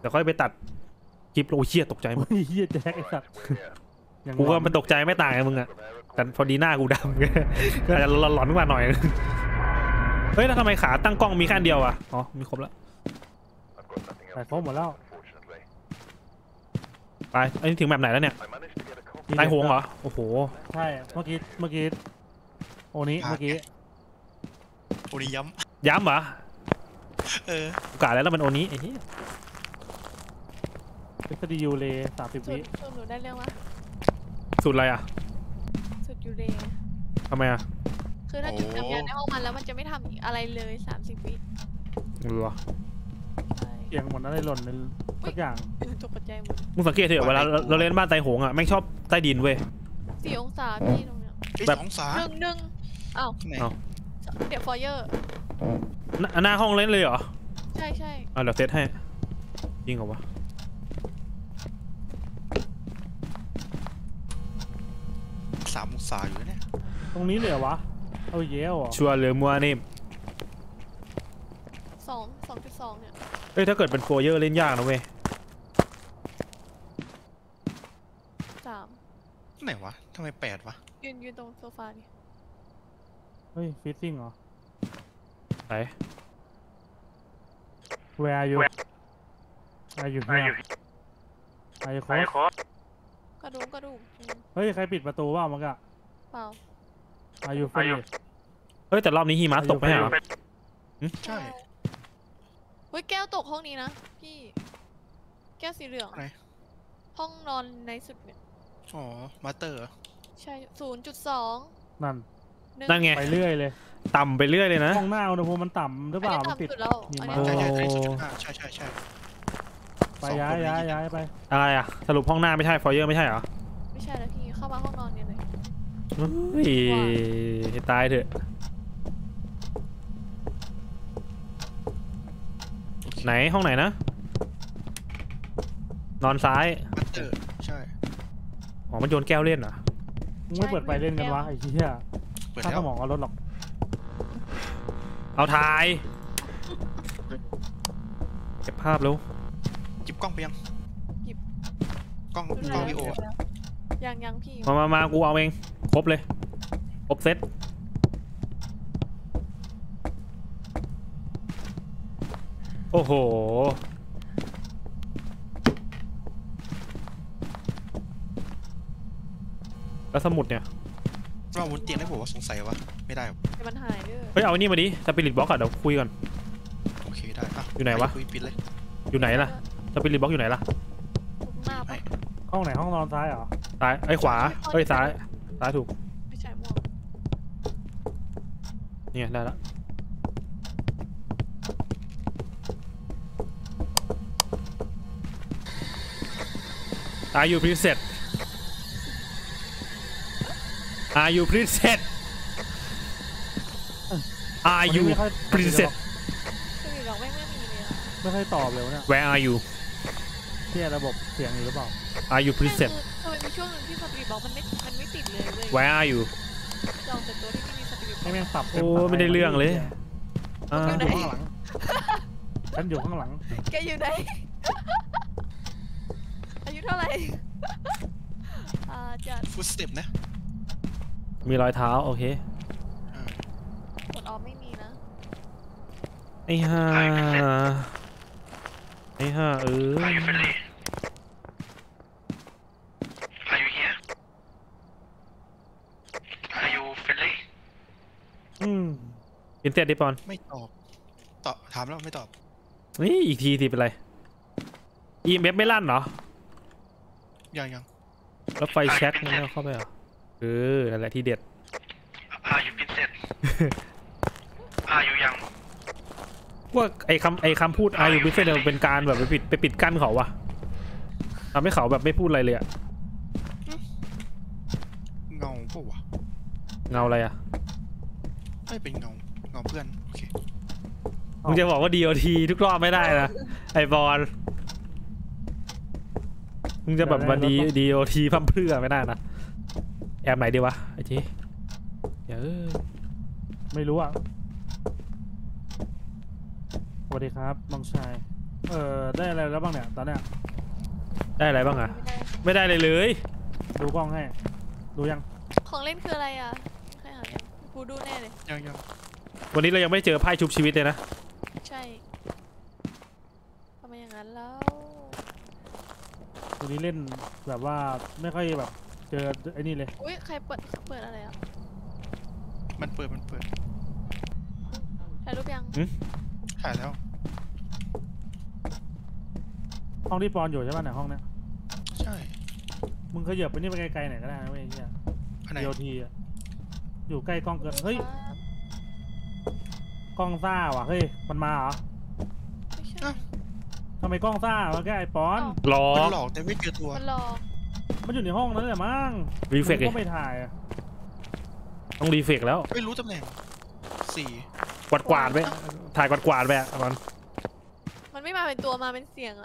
เดี๋ยวค่อยไปตัดคลิปโอ้เหี้ยตกใจมั้งเฮียแจ็คไอ้สัตว์กูก็มันตกใจไม่ต่างกันมึงอะแต่พอดีหน้ากูดำก็อาจจะหลอนๆขึ้นมาหน่อยเฮ้ยแล้วทำไมขาตั้งกล้องมีแค่เดียวอะอ๋อมีครบแล้วใส่ครบหมดแล้วไปไอ้นี่ถึงแบบไหนแล้วเนี่ยตายโหงเหรอโอ้โหใช่เมื่อกี้โอนี้เมื่อกี้โอนี้ย้ำเหรอโอกาสแล้วมันโอนี้ไอ้ที่ทฤษฎียูเร30 วิสูตรหนูได้เรื่องวะสูตรอะไรอ่ะสูตรยูเรทำไมอ่ะคือถ้าจุดทำงานในห้องมันแล้วมันจะไม่ทำอะไรเลย30 วิเหรอเสียงหมดอะไรหล่นในทุกอย่างตกใจหมดมึงสังเกตเถอะเวลาเราเล่นบ้านไตโหงอ่ะแม่งชอบใต้ดินเว้ย 4 องศาพี่ตรงเนี้ยแบบองศาหนึ่งอ้าวเดี๋ยวฟอร์เยอร์หน้าห้องเล่นเลยเหรอใช่เดี๋ยวเซตให้จริงเหรอวะ 3 องศาอยู่เนี่ยตรงนี้เหลือวะเอาเย้วชัวร์เหลือมัวนี่ 2.2เนี่ยเฮ้ยถ้าเกิดเป็นโฟเยอร์เล่นยากนะเว้ย 3 ไหนวะทำไม8วะยืนตรงโซฟาดิเฮ้ยฟิตติ้งเหรอไหน Where are you here Are you close กระดูกเฮ้ยใครปิดประตูว่ามันกะเปล่า Are you free เฮ้ยแต่รอบนี้หิมะตกไหมเหรอใช่เฮ้ยแก้วตกห้องนี้นะพี่แก้วสีเหลืองห้องนอนในสุดเนี่ยอ๋อมาสเตอร์ใช่ 0.2 นั่นไงไปเรื่อยเลยต่ำไปเรื่อยเลยนะห้องหน้าอุณหภูมิมันต่ำหรือเปล่ามันติดใช่ไปย้ายไปอะไรอ่ะสรุปห้องหน้าไม่ใช่ฟอยเยอร์ไม่ใช่เหรอไม่ใช่แล้วพี่เข้ามาห้องนอนเนี่ยเลยเฮ้ยตายเถอะไหนห้องไหนนะนอนซ้ายใช่อ๋อมันโยนแก้วเล่นเหรอมึงไม่เปิดไฟเล่นกันวะไอ้เหี้ยถ้าสมองเอารถหรอกเอาถ่ายเก็บภาพแล้วจิบกล้องไปยังจิบกล้องวิโอยังพี่มากูเอาเองครบเลยครบเซตโอ้โหแล้วสมุดเนี่ยเราบนเตียงได้บอกว่าสงสัยวะไม่ได้มันหายด้วยเฮ้ยเอาอันนี้มาดิสปิริตบล็อกอะเดี๋ยวคุยก่อนโอเคได้อยู่ไหนวะคุยปิดเลยอยู่ไหนล่ะสปิริตบล็อกอยู่ไหนล่ะห้องไหนห้องนอนซ้ายเหรอซ้ายไอ้ขวาเฮ้ยซ้ายถูกไม่ใช่ม่วงเนี่ยได้แล้วAre you preset Are you preset Are you preset ไม่ค่อยตอบเลยเนี่ย Where are you เที่ยระบบเสียงอยู่หรือเปล่า Are you preset มันมีช่วงนึงที่สปิริตบล็อกมันไม่ติดเลยเว้ย Where are you ลองแต่ตัวที่ไม่มีสปิริตบล็อกให้แม่งปรับโอ้ไม่ได้เรื่องเลยฉันอยู่ข้างหลังแกอยู่ไหนอายุเท่าไหร่จัดฟุตสเต็ปนะมีรอยเท้าโอเคกดออฟไม่มีนะไอ้ห่าอินเตอร์ดิปอนไม่ตอบถามแล้วไม่ตอบนี่อีกทีเป็นไรEMFไม่ลั่นเหรอยังแล้วไฟแช็กมันเข้าไปเหรอนั่นแหละที่เด็ดอยู่ปิดเสร็จอยู่ยังว่าไอ้คำพูดอยู่ปิดเสร็จเป็นการแบบไปปิดกั้นเขาวะทำให้เขาแบบไม่พูดอะไรเลยอะเงาปะวะเงาอะไรอะไม่เป็นเงาเพื่อนโอเคมึงจะบอกว่า DOT ทุกรอบไม่ได้นะไอบอลมึงจะแบบมาDOTพั่มเพื่อไม่ได้นะแอบไหนดีวะไอ้ทีไม่รู้อ่ะสวัสดีครับน้องชายได้อะไรแล้วบ้างเนี่ยตอนเนี้ยได้อะไรบ้างอะไม่ได้ไม่ได้เลยเลยดูกล้องให้ดูยังของเล่นคืออะไรอ่ะใครหายังกูดูแน่เลยยังวันนี้เรายังไม่เจอไพ่ชุบชีวิตเลยนะใช่ทำไมอย่างนั้นแล้วตัวนี้เล่นแบบว่าไม่ค่อยแบบเจอไอ้นี่เลยอุ้ยใครเปิดอะไรอ่ะมันเปิดถ่ายรูปยังถ่ายแล้วห้องที่ปอนอยู่ใช่ป่ะเนี่ยห้องเนี้ยใช่มึงขยับไปนี่ไปไกลๆหน่อยก็ได้นะเว้ยไอ้เหี้ยอันไหนเดียวทีอะอยู่ใกล้กล้องเกินเฮ้ยครับกล้องซ่าว่ะเฮ้ยมันมาเหรอไม่ใช่ทำไมกล้องซ่าวะแกไอ้ปอนหลอมันกหลอกแต่ไม่เจอตัวมันหลอกมันอยู่ในห้องนั้นแหละมั้งรีเฟกมึเลงยก็ไม่ถ่ายอะต้องรีเฟกแล้วไม่รู้ตำแหน่ง4 กวาดไปถ่ายกวาดไปอะก่อนมันไม่มาเป็นตัวมาเป็นเสียงอ่ะ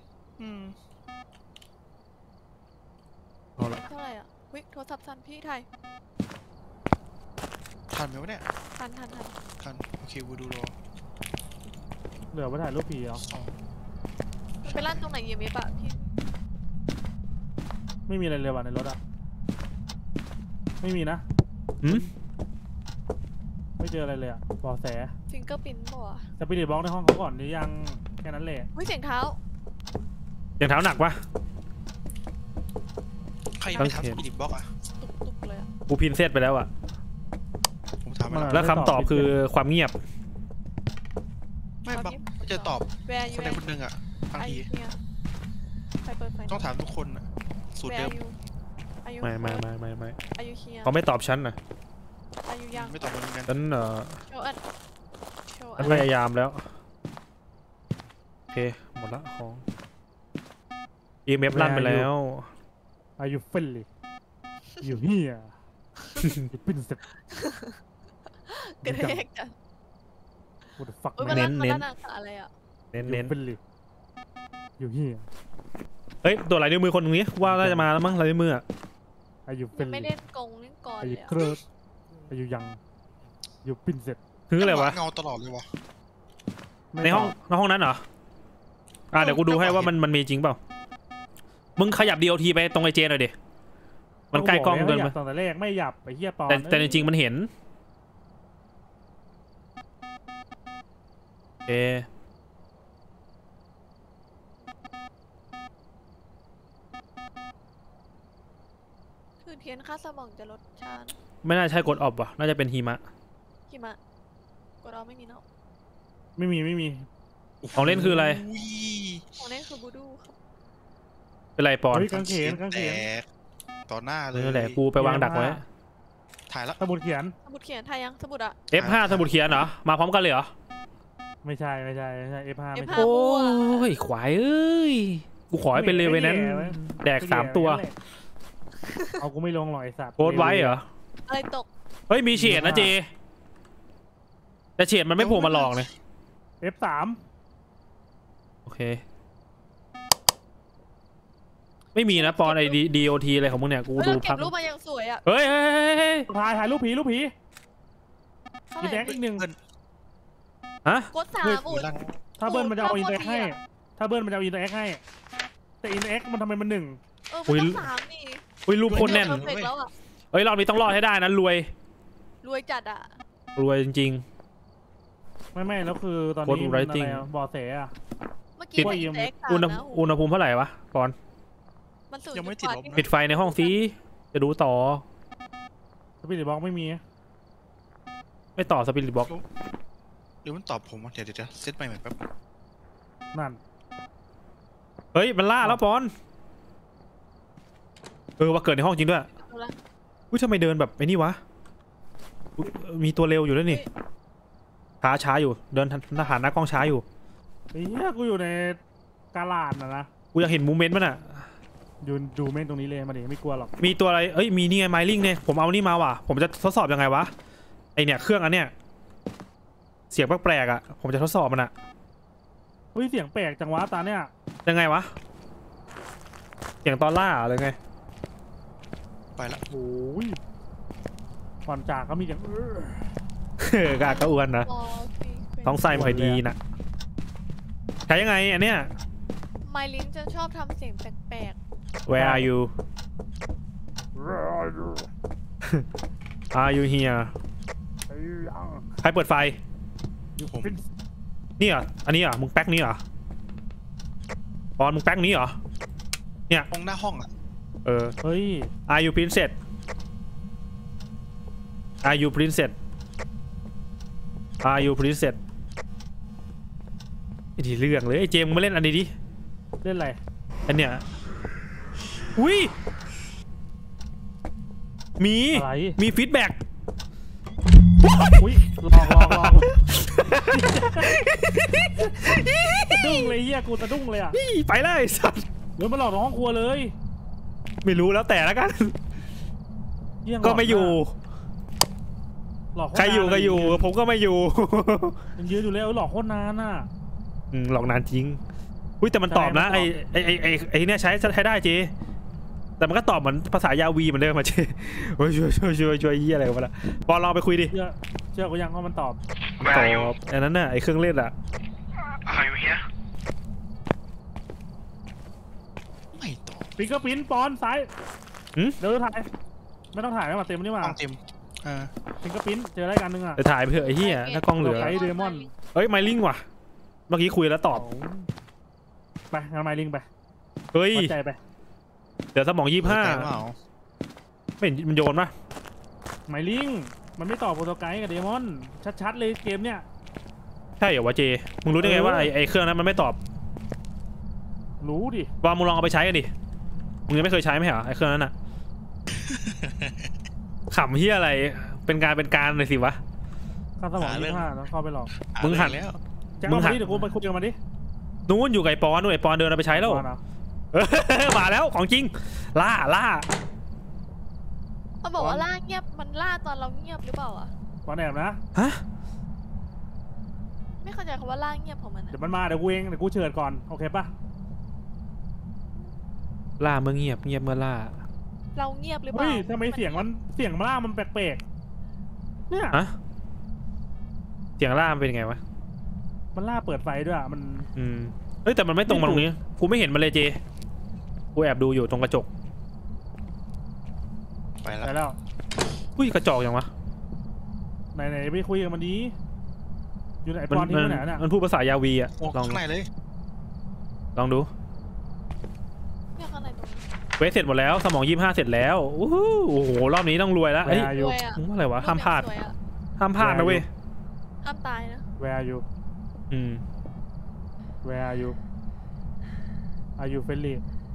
เอาละเท่าไหร่อ่ะวิโทรศัพท์สั่นพี่ถ่ายทันไหมวะเนี่ยทันทันโอเควูดูรอเหลือไปถ่ายรูปผีเหรอ 2 มันไปลั่นตรงไหนเยี่ยมปะพี่ไม่มีอะไรเลยว่ะในรถอะไม่มีนะหืมไม่เจออะไรเลยอะเบาะแสฟิงเกอร์ปิ้นป่ะสปิริตบล็อกในห้องเขาก่อนหรือยังแค่นั้นแหละวิเสียงเท้าอย่างเท้าหนักปะใครยังไม่ทำสปิริตบล็อกอ่ะตุกเลยอ่ะกูพินเซตไปแล้วอะผมถามไปแล้วแล้วคำตอบคือความเงียบไม่บางจะตอบแวร์คยูนใดคนหนึ่งอ่ะบางไอทีเนี่ยใครเปิดไฟต้องถามทุกคนอ่ะสูตรเดิมอายุไม่อายุเฮียเขาไม่ตอบฉันนะอายุยังไม่ตอบเหมือนกันฉันโชว์อันโชว์อัฉันนพยายามแล้วโอเคหมดละของ EMF ลั่นไปแล้วอายุเฟลลี่อยู่เฮียปิ้นเสร็จกระเทกจ้ะ what the fuck เอ้ยมันเน้ลั่นนเน้นมันลั่นอะไรอ่ะเน้นเฟลลี่อยู่เฮียเฮ้ยตัวลายนิ้วมือคนตรงนี้ว่าน่าจะมาแล้วมั้งลายนิ้วมืออะอายุเฟยัลงไม่ลี่เล่นกงเล่นกรอาเลยุยเคริร์ดอายุยังอยู่ปิ้นเสร็จคืออะไรวะเงาตลอดเลยวะในห้องนั้นเหรอเดี๋ยวกูดูให้ว่ามันมีจริงเปล่ามึงขยับ DOT ไปตรงไอเจนหน่อยดิมันใกล้กล้องเกินไปไปตอนแรกไม่หยับไปเฮียปอนแต่จริงๆมันเห็นเอคือเทียนค่าสมองจะลดช้านะไม่น่าใช่กดออฟว่ะน่าจะเป็นหิมะกี่มะกดเราไม่มีเนาะไม่มีของเล่นคืออะไรอุ้ยของเล่นคือบูดูครับเป็นไรปอนเฮ้ยกางเขนแตกต่อหน้าเลยนั่นแหละกูไปวางดักไว้ถ่ายแล้วสมุดเขียนสมุดเขียนไทยยังสมุดอะ F5 สมุดเขียนเหรอมาพร้อมกันเลยเหรอไม่ใช่ F5 ไม่ F5 ใช่โอ้ยขวายเอ้ยกูขอให้เป็นเลเวลนั้นแดก3 ตัวเอากูไม่ลงหรอกไอ้สัตว์โพสต์ไว้เหรออะไรตกเฮ้ยมีเฉดนะเจแต่เฉดมันไม่โผล่มาหลอกเลย F3 โอเคไม่มีนะปอนไอDOT อะไรของมึงเนี่ยกูเฮ้ยดูเราเก็พับกรูปมายังสวยอะเฮ้ยถ่ายรูปผีเท่าอีไหแดร่กอีกหนึ่งฮะกด3 เฮ้ยอุ่นลั่นถ้าเบิ้ลมันจะเอาโอ้อินโหเตอร์ให้ ถ้าเบิ้ลมันจะเอาอินเตอร์ให้ แต่อินเตอร์มันทำไมมัน1 มันต้อง3นี่อุ้ยรูปโคตรแน่นเพอร์เฟกต์แล้วอะเฮ้ยรอบนี้ต้องรอดให้ได้นะรวยรวยจัดอะรวยจริงไม่แล้วคือตอนนี้ Code มันอะไร writing อะบ่อแสอะเมื่อกี้ว่าเป็นยังเซ็กๆอุณหภูมิเท่าไหร่วะปอนมันสูงยังไม่ติดลบปิดไฟในห้องซิจะดูต่อสปิริตบล็อกไม่มีไม่ต่อสปิริตบ็อกหรือมันตอบผมวะเดี๋ยวเซตใหม่แป๊บนั่นเฮ้ยมันล่าแล้วปอนว่าเกิดในห้องจริงด้วยเอาละอุ้ยทำไมเดินแบบไอ้นี่วะอุ๊ยมีตัวเร็วอยู่ด้วยนี่ช้าอยู่เดินทหารหน้ากล้องช้าอยู่ไอ้เหี้ยกูอยู่ในกาลาดนะกูอยากเห็นมูเมนต์มันอะยืนดูแม่งตรงนี้เลยมาดิไม่กลัวหรอกมีตัวอะไรเอ้ยมีนี่ไงไมลิงเนี่ยผมเอานี่มาว่ะผมจะทดสอบยังไงวะไอเนี่ยเครื่องอันเนี้ยเสียงแปลกๆอะผมจะทดสอบมันอะเฮ้ยเสียงแปลกจังวะตาเนี่ยยังไงวะเสียงตอนล่าอะไรไงไปละโอ้ยก่อนจากก็มีอย่างกากระอวนนะรอพี่ท้องไส้ไม่ค่อยดีนะใช้ยังไงอันเนี้ยไมลิงจะชอบทำเสียงแปลก Where are you Are you here ใครเปิดไฟอยู่ผมเป็นนี่เหรออันนี้เหรอมึงแป๊กนี้เหรอปอนมึงแป๊กนี้เหรอเนี่ยห้องหน้าห้องอ่ะเฮ้ย Are you princess Are you princess Are you princess ไอ้ที่เรื่องเลยไอ้เจมส์มาเล่นอันนี้ดิเล่นอะไรอันเนี้ยอุ้ยมีอะไรมีฟีดแบ็กอุ้ยลองสะดุ้งเลยเฮียกูสะดุ้งเลยอ่ะไปเลยสัตว์เดี๋ยวมาหลอกในห้องครัวเลยไม่รู้แล้วแต่แล้วกันเหี้ยก็ไม่อยู่หลอกโตใครอยู่นานก็อยู่ผมก็ไม่อยู่มันยืนอยู่แล้วหลอกโคตรนานอ่ะหลอกนานจริงอุ้ยแต่มันตอบนะใช่มันตอบไอ้เนี่ยใช้ได้เจแต่มันก็ตอบเหมือนภาษายาวีเหมือนเดิมมาเจโอ้ยช่วยยี่อะไรกันมาละปอนลองไปคุยดิเชื่อกูยังว่ามันตอบตอบอันนั้นน่ะไอ้เครื่องเล่นอะ Are you here ไม่ตอบปิงก็ปิ้นปอนซ้ายเดี๋ยวถ่ายไม่ต้องถ่ายแล้วมาเต็มนี่มาห้องเต็มอ่าปิงก็ปิ้นเจอได้กันนึงอ่ะไปถ่ายไปเถอะไอ้เหี้ยถ้ากล้องเหลือไเดมอนเอ้ยไมลิงว่ะเมื่อกี้คุยแล้วตอบไปงานไมลิงไปเฮ้ยวัดใจไปเดี๋ยวสมอง25 เปล่าไม่เห็นมันโยนปะไมลิงมันไม่ตอบโปรโตไกด์กับเดมอนชัดๆเลยเกมเนี้ยใช่เหรอวะเจมึงรู้ได้ไงว่าไอ้เครื่องนั้นมันไม่ตอบรู้ดิว่ามึงลองเอาไปใช้กันดิมึงยังไม่เคยใช้ไหมเหรอไอ้เครื่องนั้นอะ ขำเฮียอะไรเป็นการเลยสิวะข้าสมอง25แล้วเข้าไปหลอกมึงหันแล้วแจ็คมึงเอาหัมาน ดิเดี๋ยวกูไปคุยกันมาดินู้นอยู่กับไอ้ปอนนู่นไอ้ปอนเดินเอาไปใช้แล้วก่อนนะมาแล้วของจริงล่าๆมันบอกว่าล่าเงียบมันล่าตอนเราเงียบหรือเปล่าอ่ะปอนแอบนะฮะไม่เข้าใจคำว่าล่าเงียบของมันอะเดี๋ยวมันมาเดี๋ยวกูเองเดี๋ยวกูเชิญก่อนโอเคปะล่าเมื่อเงียบเมื่อล่าเราเงียบหรือเปเฮ้ล่ายทำไมเสียงล่ามันแปลกๆเนี่ยฮะเสียงล่ามันเป็นไงวะมันล่าเปิดไฟด้วยอะมันเฮ้ยแต่มันไม่ตรงมาตรงนี้กูไม่เห็นมันเลยเจกูแอบดูอยู่ตรงกระจกไปไปแล้วแล้วอุ้ยกระจอกยังวะไหนไปคุยกันมันดีอยู่ไหนปอนที่ไหนน่ะมันพูดภาษายาวีอะโอ้ลองข้างในเลยลองดูเนี่ยข้างในตรงนี้เวสเสร็จหมดแล้วสมอง25เสร็จแล้วโอ้โหรอบนี้ต้องรวยแล้วเฮ้ย Where are you รวยอะมึงว่าอะไรวะห้ามพลาดรูปยังสวยอะห้ามพลาดนะเว้ยห้ามตายนะ Where are you Where are you Are you friendly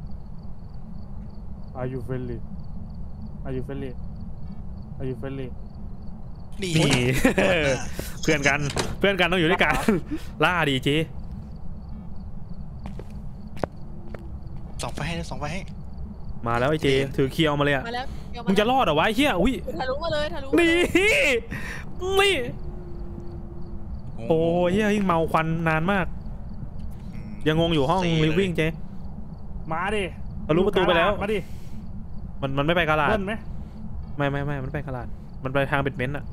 Are you friendly Are you friendly Are you friendly นี่นี่ เพื่อนกันต้องอยู่ด้วยกันล่าดีเจส่องไฟให้มาแล้วไอ้เจถือเคียวมาเลยอะมาแล้วเดี๋ยวมึงจะรอดเหรอวะไอ้เหี้ยอุ้ยทะลุมาเลยทะลุมานี่เลยนี่โอ้ยเหี้ยยิ่งเมาควันนานมากยังงงอยู่ห้องลิฟวิ่งเจมาดิทะลุประตูไปแล้วมาดิมันไม่ไปกาลาดเล่นไหมไม่มันไปกาลาดมันไปทางเบ็ดเมนต์อะ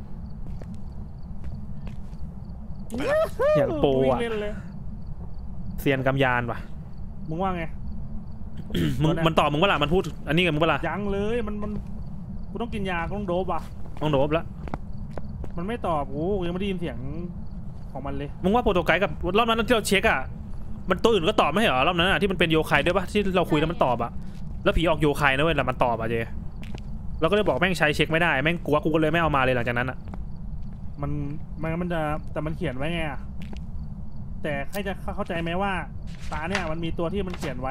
อย่างโปรอะวิ่งเล่นเลยเซียนกำยานว่ะมึงว่าไงมันตอบมึงเปล่ามันพูดอันนี้กับมึงเปล่ายังเลยมันกูต้องกินยากูต้องโดบอ่ะต้องโดบละมันไม่ตอบกูยังไม่ได้ยินเสียงของมันเลยมึงว่าโปรโตไกด์กับรอบนั้นที่เราเช็คอะมันตัวอื่นก็ตอบไม่ใช่เหรอรอบนั้นอะที่มันเป็นโยคายด้วยปะที่เราคุยแล้วมันตอบอะแล้วผีออกโยคายนะเว้ยแล้วมันตอบอะเจเราก็เลยบอกแม่งใช้เช็คไม่ได้แม่งกลัวกูก็เลยไม่เอามาเลยหลังจากนั้นอะมันจะแต่มันเขียนไว้ไงอะแต่ใครจะเข้าใจไหมว่าตาเนี่ยมันมีตัวที่มันเขียนไว้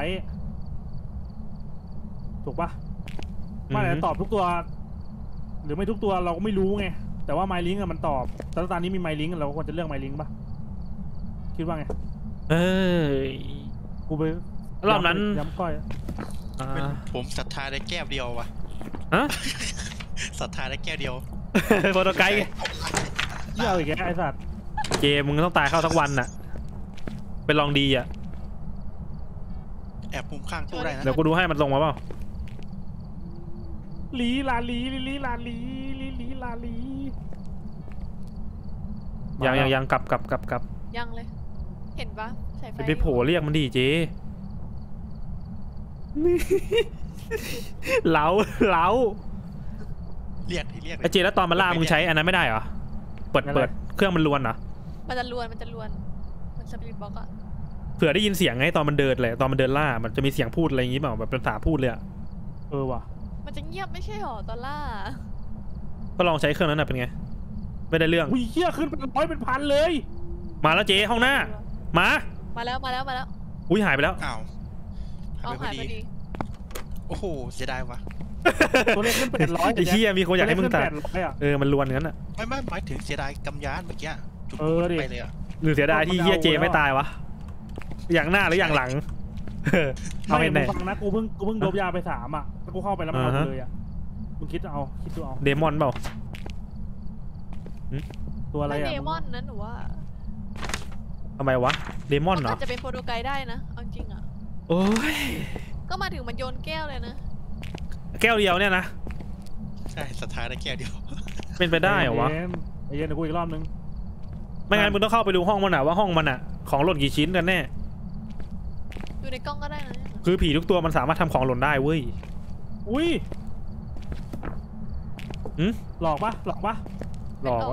ถูกปะว่าแต่ตอบทุกตัว หรือไม่ทุกตัวเราก็ไม่รู้ไงแต่ว่าไมลิงอะมันตอบแต่ตอนนี้มีไมลิงเราควรจะเลือกไมลิงปะคิดว่าไงเอ้ยกูไปรอบนั้นย้ำก้อยผมศรัทธาได้แก้วเดียววะฮะศรัทธาได้แก้วเดียวโปรโตไกด์เยี่ยวอีกแกไอ้สัตว์เจมึงต้องตายเข้าสักวันน่ะเป็นลองดีอะแอบมุมข้างตู้ได้นะเดี๋ยวกูดูให้มันลงมาเปล่าลีลาลีลีลาลีลีลีลาลียังกลับยังเลยเห็นปะสายไฟไปโผล่เรียกมันดิเจ๊เล้าเรียกที่เรียกไอเจแล้วตอนมันล่ามึงใช้อันนั้นไม่ได้เหรอเปิดเครื่องมันลวนเหรอมันจะลวนมันสปิริตบ็อกอะเผื่อได้ยินเสียงไงตอนมันเดินเลยตอนมันเดินล่ามันจะมีเสียงพูดอะไรอย่างงี้เปล่าแบบเป็นภาษาพูดเลยอะว่ะมันจะเงียบไม่ใช่หรอตอนล่าก็ลองใช้เครื่องนั้นเป็นไงไม่ได้เรื่องอุ้ยเหี้ยขึ้นเป็นร้อยเป็นพันเลยมาแล้วเจ๊ห้องหน้ามาแล้วอุ้ยหายไปแล้วอ้าวเอาหายพอดีโอ้โหเสียดายวะตัวเลขขึ้นเป็นร้อยไอ้เหี้ยมีคนอยากให้มึงตัด 800 มันลวนงั้นอ่ะไม่หมายถึงเสียดายกำยานเมื่อกี้จุดไปเลยอ่ะหรือเสียดายที่เหี้ยเจไม่ตายวะอย่างหน้าหรืออย่างหลังเอาไม่ให้ไหนฟังนะกูเพิ่งโดบยาไป3อ่ะแล้วกูเข้าไปแล้วมันเอาเลยอ่ะมึงคิดดูเอาเดมอนเปล่าตัวอะไรไม่อ่ะเดมอนนั้นหนูว่าทำไมวะเดมอนเหรออาจจะเป็นโปรโตไกด์ได้นะเอาจริงอะโอ้ยก็มาถึงมันโยนแก้วเลยนะแก้วเดียวเนี่ยนะใช่สถานได้แค่เดียวเป็นไปได้เหรอวะไอ้เย็นเดี๋ยวกูอีกรอบนึงไม่งั้นมึงต้องเข้าไปดูห้องมันอะว่าห้องมันอะของหล่นกี่ชิ้นกันแน่อยู่ในกล้องก็ได้นะคือผีทุกตัวมันสามารถทำของหล่นได้เว้ยอุ้ยหืมหลอกปะหลอกวะหลอก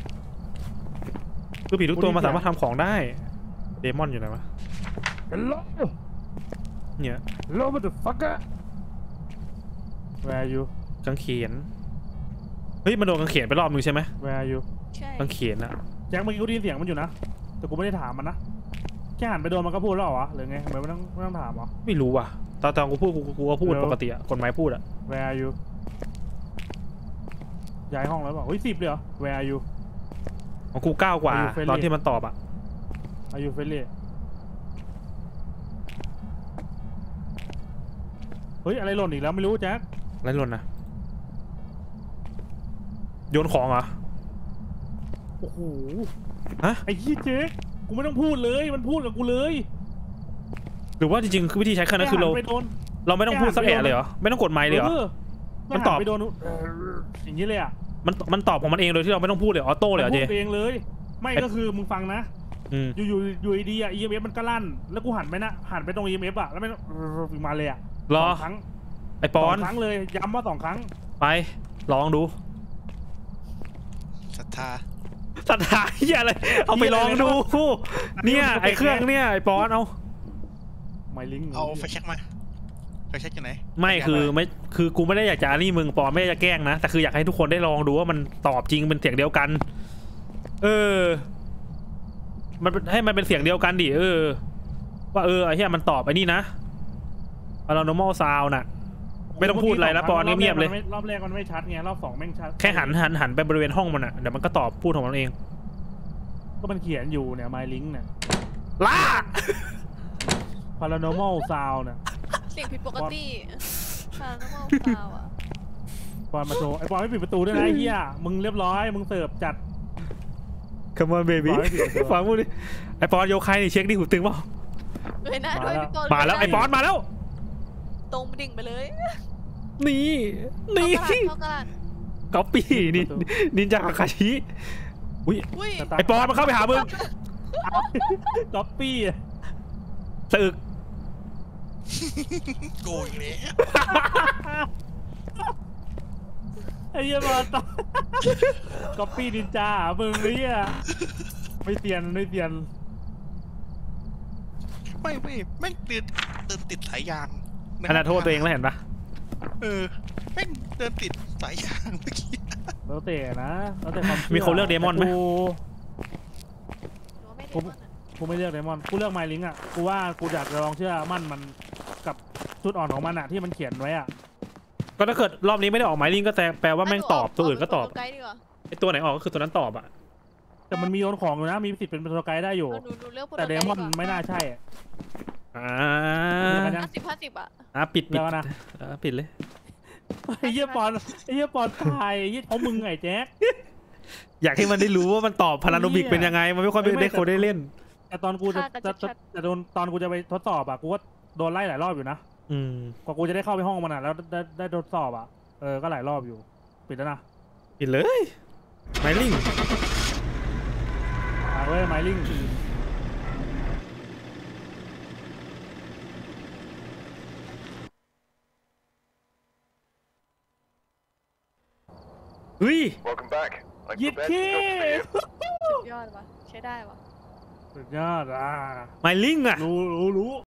คือผีทุกตัวมันสามารถทำของได้เดมอนอยู่ไหนวะ Hello เนี่ย Hello motherfucker Where are you กางเขนเฮ้ยมันโดนกางเขนไปรอบนึงใช่ไหม Where are you ใช่กางเขนอะแจ็คเมื่อกี้กูได้ยินเสียงมันอยู่นะแต่กูไม่ได้ถามมันนะแค่หันไปโดนมันก็พูดแล้วเหรอวะหรือไงทำไมไม่ต้องถามวะไม่รู้ว่ะตอนกูพูดกูก็พูดปกติอะกฎหมายพูดอะ Where are you ย้ายห้องแล้วเปล่าเฮ้ย10เลยเหรอ Where are you ของกู9 กว่า Are you friendly? ตอนที่มันตอบอะ Are you friendly เฮ้ยอะไรหล่นอีกแล้วไม่รู้แจ็คไรหล่นนะโยนของเหรอโอ้โหฮะไอ้ยี่เจ๊กูไม่ต้องพูดเลยมันพูดกับกูเลยหรือว่าจริงๆคือวิธีใช้เครื่องนั้นคือเราแหันไปโดนไม่ต้องพูดสักแอะเลยเหรอไม่ต้องกดไมค์เลยเหรอ มันตอบไปโดนอย่างนี้เลยอ่ะมันตอบของมันเองโดยที่เราไม่ต้องพูดเลยออโต้เลยเหรอมันเจพูดเองเลย ไม่ก็คือมึงฟังนะอืมอยู่ดีๆอ่ะ EMF มันก็ลั่นแล้วกูหันไปตรง EMF อ่ะแล้วมันมาเลยอ่ะรอ 2 ครั้งไอปอน 2 ครั้งเลยย้ำว่า2 ครั้งไปลองดูศรัทธาสัตว์หายเหี้ยอะไรเอาไปลองดูเนี่ยไอเครื่องเนี่ยไอปอนเอาไมลิงเอาไฟแช็กมาไฟแช็กอยู่ไหนไม่คือกูไม่ได้อยากจะอันนี้มึงปอนไม่ได้จะแกล้งนะแต่คืออยากให้ทุกคนได้ลองดูว่ามันตอบจริงเป็นเสียงเดียวกันมันให้มันเป็นเสียงเดียวกันดิว่าไอ้เหี้ยมันตอบไอ้นี่นะ paranormal sound น่ะไม่ต้องพูดอะไรแล้วปอนเงียบๆเลยรอบแรกมันไม่ชัดไงรอบ2แม่งชัดแค่หันไปบริเวณห้องมันอ่ะเดี๋ยวมันก็ตอบพูดของมันเองก็มันเขียนอยู่เนี่ยไมลิงเนี่ยล่า paranormal sound เนี่ยเสียงผิดปกติฟาแล้วก็ฟาวอะปอนมาโชว์ไอ้ปอนไม่ปิดประตูด้วยนะไอ้เหี้ยมึงเรียบร้อยมึงเสิร์ฟจัด Come on baby ฟังพูดดิไอปอนโยคายนี่เช็คดิหูตึงเปล่าเลยนะด้วยพี่ปอนมาแล้วไอปอนมาแล้วตรงดิ่งไปเลยนี่เข้ากระดาษก๊อปปี้นี่นินจาคาชิอุ้ยอุ้ยไอปอนมาเข้าไปหามึงก๊อปปี้สะอึกโกยเลยไอ้เหี้ยบอลต่อก๊อปปี้นินจามึงเนี่ยไม่เตียนไม่แม่งเดินติดสายยางขนาดโทษตัวเองแล้วเห็นปะแม่งเดินติดสายยางเมื่อกี้แล้วแต่นะแล้วแต่ความเชื่อมีคนเลือกเดมอนไหมกูไม่เลือกเดมอนกูเลือกไมลิงอ่ะกูว่ากูอยากจะลองเชื่อมั่นมันกับจุดอ่อนของมันอ่ะที่มันเขียนไว้อ่ะก็ถ้าเกิดรอบนี้ไม่ได้ออกหมายลิงก็แปลว่าแม่งตอบตัวอื่นก็ตอบไกด์ดีกว่าไอตัวไหนออกก็คือตัวนั้นตอบอ่ะแต่มันมีโยนของอยู่นะมีสิทธิ์เป็นตัวไกด์ได้อยู่หนูเลือกโปรโตแต่ไกเดด์มอนไม่น่าใช่อะ 50อะปิดแล้วนะปิดเลยไอ้เหี้ยปอนตายไอ้เหี้ยเพราะมึงไงแจ็คอยากให้มันได้รู้ว่ามันตอบพาราโนมิกเป็นยังไงมันไม่ค่อยได้คนได้เล่นแต่ตอนกูจะโดนตอนกูจะไปทดสอบอ่ะกูก็โดนไล่หลายรอบอยู่นะกว่ากูจะได้เข้าไปห้องมันอ่ะแล้วได้ทดสอบอ่ะก็หลายรอบอยู่ปิดแล้วนะปิดเลยไมลิงเว้ยไมลิงเฮ้ย Welcome back. Like Yippee! the best job for you. สุดยอดวะใช้ได้วะสุดยอดไมลิงอะรู้